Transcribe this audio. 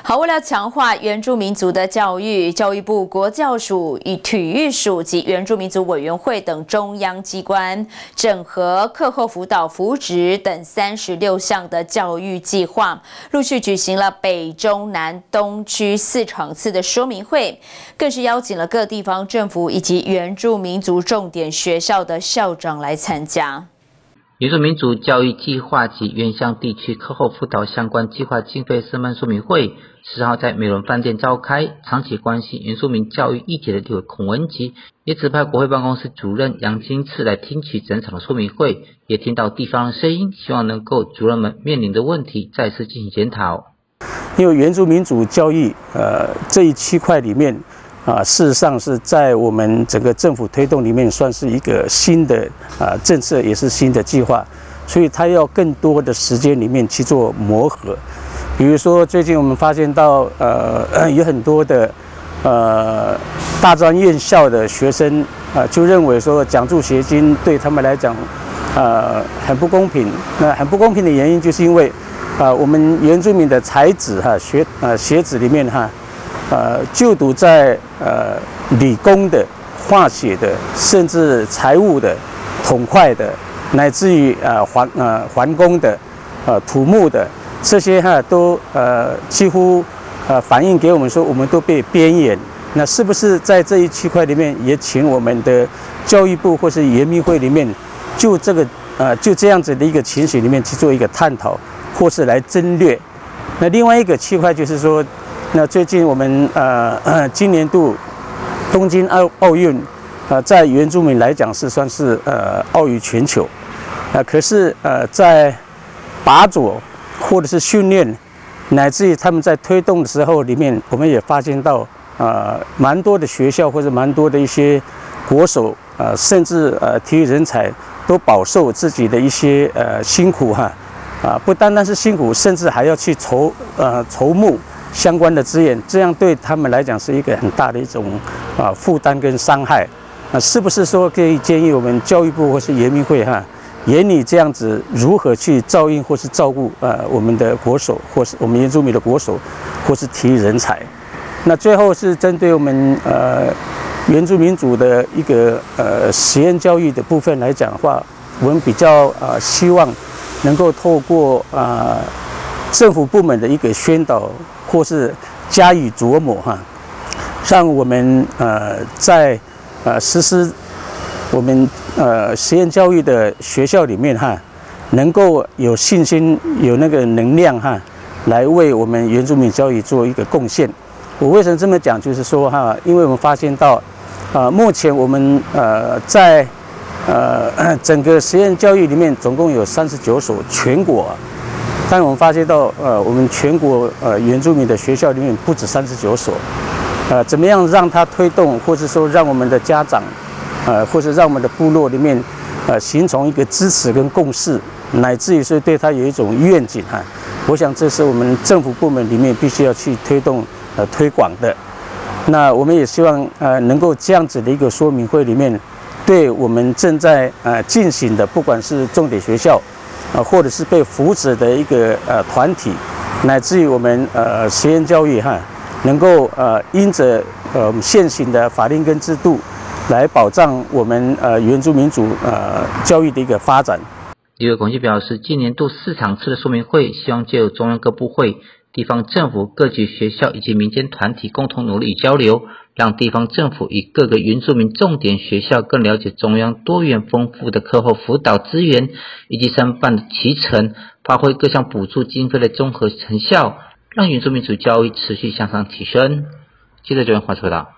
好，为了强化原住民族的教育，教育部国教署与体育署及原住民族委员会等中央机关整合课后辅导、扶植等36项的教育计划，陆续举行了北、中、南、东区4场次的说明会，更是邀请了各地方政府以及原住民族重点学校的校长来参加。 原住民族教育计划及原乡地区课后辅导相关计划经费申办说明会10号在美伦饭店召开，长期关心原住民教育议题的立委孔文吉也指派国会办公室主任杨金次来听取整场的说明会，也听到地方的声音，希望能够主任们面临的问题再次进行检讨。 因为原住民族教育这一区块里面事实上是在我们整个政府推动里面算是一个新的政策，也是新的计划，所以它要更多的时间里面去做磨合。比如说最近我们发现到有很多的大专院校的学生就认为说奖助学金对他们来讲很不公平。那很不公平的原因就是因为我们原住民的才子学子里面就读在理工的、化学的，甚至财务的、统会的，乃至于环工的、土木的，这些都几乎反映给我们说，我们都被边缘。那是不是在这一区块里面，也请我们的教育部或是原民会里面，就这样子的一个情形里面去做一个探讨，或是来争略？那另外一个区块就是说。那最近我们今年度东京奥运在原住民来讲是算是傲于全球，可是在拔擢或者是训练，乃至于他们在推动的时候里面，我们也发现到蛮多的学校或者蛮多的一些国手甚至体育人才都饱受自己的一些辛苦不单单是辛苦，甚至还要去筹募相关的资源，这样对他们来讲是一个很大的一种负担跟伤害。是不是说可以建议我们教育部或是原民会研拟这样子如何去照应或是照顾我们的国手，或是我们原住民的国手，或是体育人才？那最后是针对我们原住民族的一个实验教育的部分来讲的话，我们比较希望能够透过政府部门的一个宣导，或是加以琢磨让我们在实施我们实验教育的学校里面能够有信心、有那个能量来为我们原住民教育做一个贡献。我为什么这么讲？就是说因为我们发现到目前我们在整个实验教育里面总共有39所全国。但我们发现到，我们全国原住民的学校里面不止39所，怎么样让它推动，或者说让我们的家长，或者让我们的部落里面，形成一个支持跟共识，乃至于是对它有一种愿景我想这是我们政府部门里面必须要去推动推广的。那我们也希望能够这样子的一个说明会里面，对我们正在进行的，不管是重点学校。或者是被扶持的一个团体，乃至于我们实验教育能够因着现行的法令跟制度来保障我们原住民族教育的一个发展。 立委孔基表示，今年度4场次的说明会，希望借由中央各部会、地方政府、各级学校以及民间团体共同努力与交流，让地方政府与各个原住民重点学校更了解中央多元丰富的课后辅导资源，以及申办的期程，发挥各项补助经费的综合成效，让原住民族教育持续向上提升。记者周元华报道。